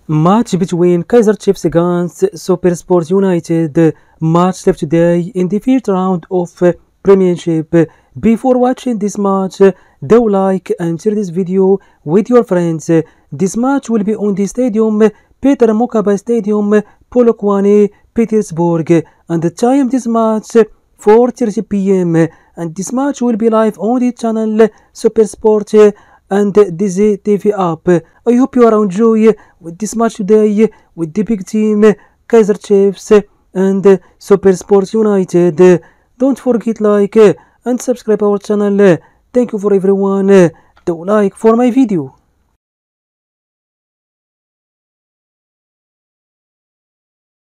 Match between Kaizer Chiefs against SuperSport United. Match left today in the first round of Premiership. Before watching this match, do like and share this video with your friends. This match will be on the stadium Peter Mokaba Stadium, Polokwane, Petersburg, and the time this match 4:30 p.m. and this match will be live on the channel SuperSport and Dizzy TV app. I hope you are enjoy with this match today with the big team Kaizer Chiefs and SuperSport United. Don't forget like and subscribe our channel. Thank you for everyone. Do like for my video.